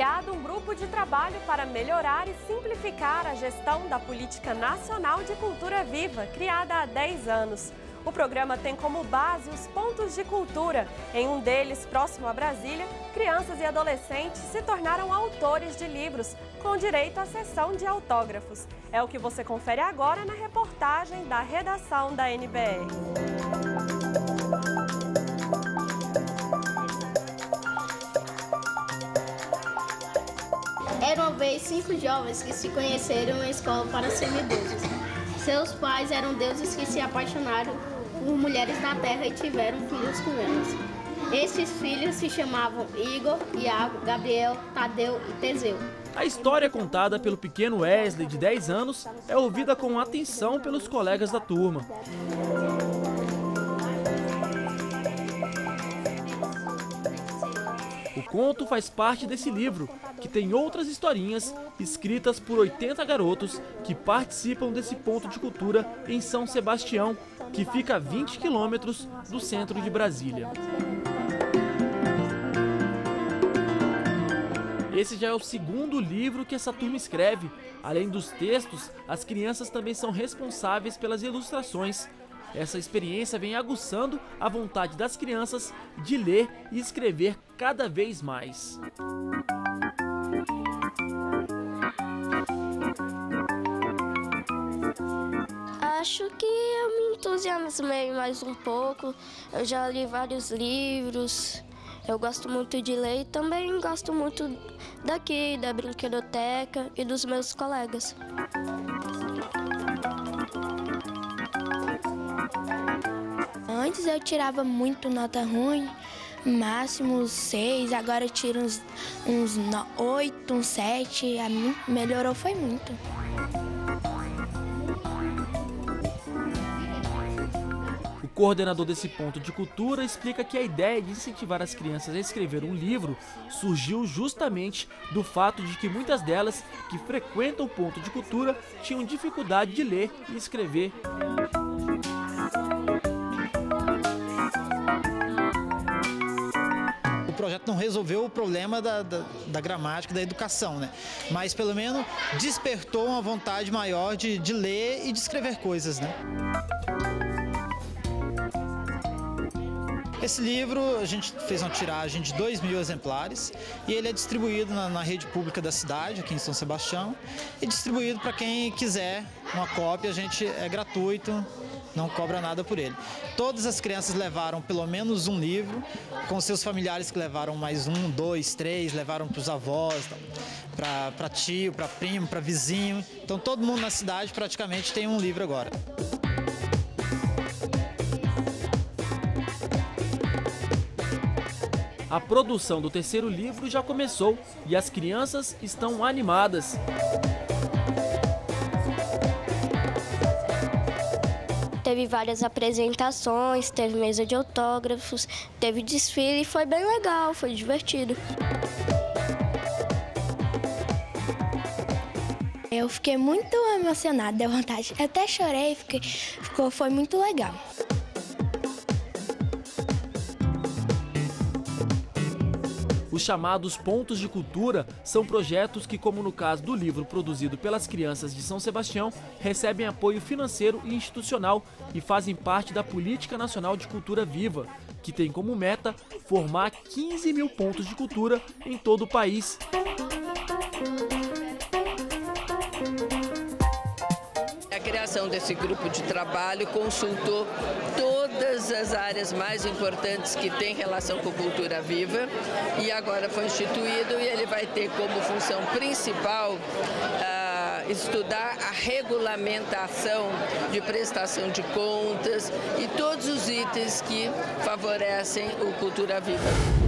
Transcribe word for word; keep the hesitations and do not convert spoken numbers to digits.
criado um grupo de trabalho para melhorar e simplificar a gestão da Política Nacional de Cultura Viva, criada há dez anos. O programa tem como base os pontos de cultura. Em um deles, próximo a Brasília, crianças e adolescentes se tornaram autores de livros, com direito à sessão de autógrafos. É o que você confere agora na reportagem da redação da N B R. Era uma vez cinco jovens que se conheceram em uma escola para semideuses. Seus pais eram deuses que se apaixonaram por mulheres da terra e tiveram filhos com elas. Esses filhos se chamavam Igor, Iago, Gabriel, Tadeu e Teseu. A história contada pelo pequeno Wesley, de dez anos, é ouvida com atenção pelos colegas da turma. O conto faz parte desse livro, que tem outras historinhas escritas por oitenta garotos que participam desse ponto de cultura em São Sebastião, que fica a vinte quilômetros do centro de Brasília. Esse já é o segundo livro que essa turma escreve. Além dos textos, as crianças também são responsáveis pelas ilustrações. Essa experiência vem aguçando a vontade das crianças de ler e escrever cada vez mais. Acho que eu me entusiasmei mais um pouco. Eu já li vários livros. Eu gosto muito de ler e também gosto muito daqui, da brinquedoteca e dos meus colegas. Antes eu tirava muito nota ruim, máximo seis, agora eu tiro uns, uns oito, uns sete, a mim melhorou foi muito. O coordenador desse ponto de cultura explica que a ideia de incentivar as crianças a escrever um livro surgiu justamente do fato de que muitas delas que frequentam o ponto de cultura tinham dificuldade de ler e escrever. O projeto não resolveu o problema da, da, da gramática, da educação, né? Mas pelo menos despertou uma vontade maior de, de ler e de escrever coisas, né? Esse livro, a gente fez uma tiragem de dois mil exemplares e ele é distribuído na, na rede pública da cidade, aqui em São Sebastião, e distribuído para quem quiser uma cópia. A gente é gratuito, não cobra nada por ele. Todas as crianças levaram pelo menos um livro, com seus familiares que levaram mais um, dois, três, levaram para os avós, para tio, para primo, para vizinho. Então todo mundo na cidade praticamente tem um livro agora. A produção do terceiro livro já começou e as crianças estão animadas. Teve várias apresentações, teve mesa de autógrafos, teve desfile e foi bem legal, foi divertido. Eu fiquei muito emocionada, deu vontade. Eu até chorei, fiquei, ficou, foi muito legal. Os chamados pontos de cultura são projetos que, como no caso do livro produzido pelas crianças de São Sebastião, recebem apoio financeiro e institucional e fazem parte da Política Nacional de Cultura Viva, que tem como meta formar quinze mil pontos de cultura em todo o país. A criação desse grupo de trabalho consultou todas as áreas mais importantes que têm relação com cultura viva e agora foi instituído e ele vai ter como função principal uh, estudar a regulamentação de prestação de contas e todos os itens que favorecem o Cultura Viva.